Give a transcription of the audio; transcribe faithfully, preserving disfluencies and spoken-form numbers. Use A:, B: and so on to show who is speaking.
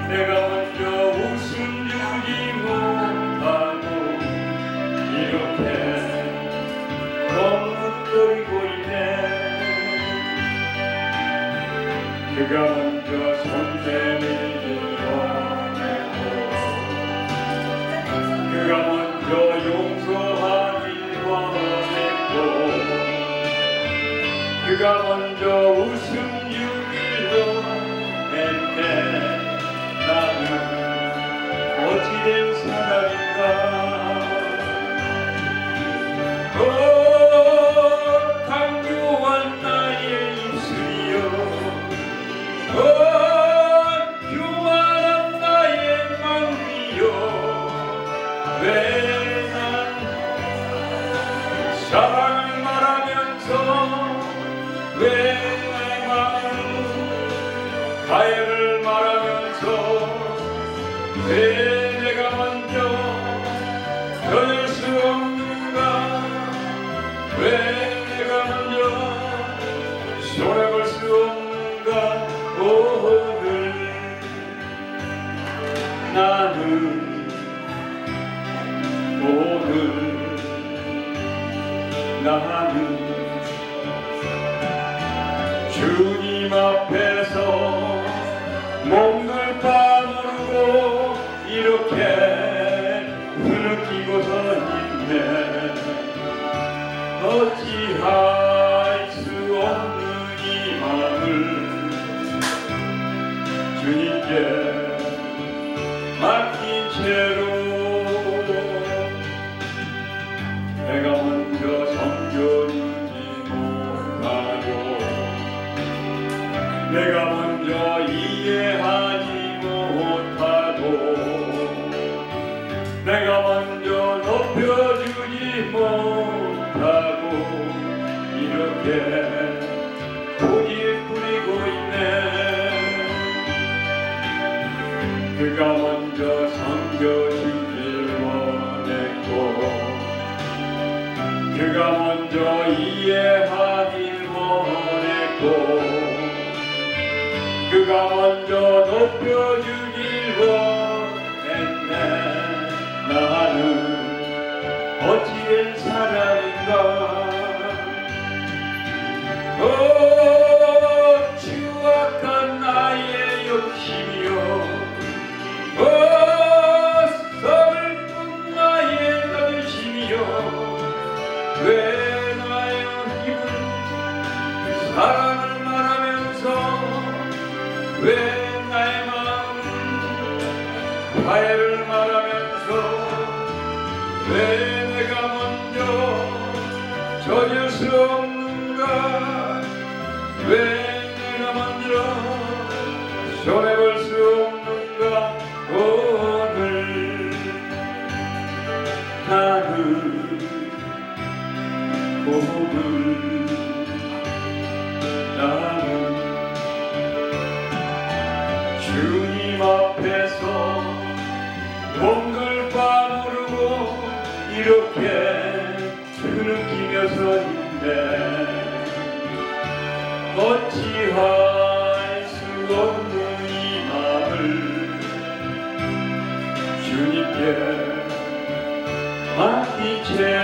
A: 내가 먼저 웃음 주지 못하고 이렇게 머뭇거리고 있네. 그가 먼저 손 내밀고 그가 먼저 용서하길 원했고 그가 먼저 웃음 주길 원했네. 나는 어찌된 사람인가. 오 강조한 나의 입술이여, 오 교만한 나의 마음이여, 왜 난 사랑을 말하면서 왜 나의 마음 가해를 말하면서 왜 내가 먼저 변할 수 없는가. 왜 내가 먼저 손해볼 수 없는가. 오늘 나는 오늘 나는 주님 앞에서 몸을 빠무르고 이렇게 흐느끼고 서 있네. 어찌할 수 없는 이 마음을 주님께 맡긴 채로 내가 먼저 섬겨주지 못하고 내가 먼저 이해하지 못하고 내가 먼저 높여주지 못하고 이렇게 고집 부리고 있네. 그가 먼저 섬겨주길 원했고 그가 먼저 이해하길 원했고 그가 먼저 높여주길 원했네. 나는 어찌된 사람인가. 오 추악한 나의 욕심이여, 오 썩을뿐 나의 자존심이여, 왜 나의 힘은 사랑을 말하면서 왜 나의 마음 화해를 말하면서 왜 내가 먼저 젖을 수 없는가. 왜 내가 먼저 손해볼 수 없는가. 오늘 나는 오늘 나는 주님 앞에서 몸을 빠무르고 이렇게 흐느끼며 서 있네. 어찌할 수 없는 이 마음을 주님께 맡긴 채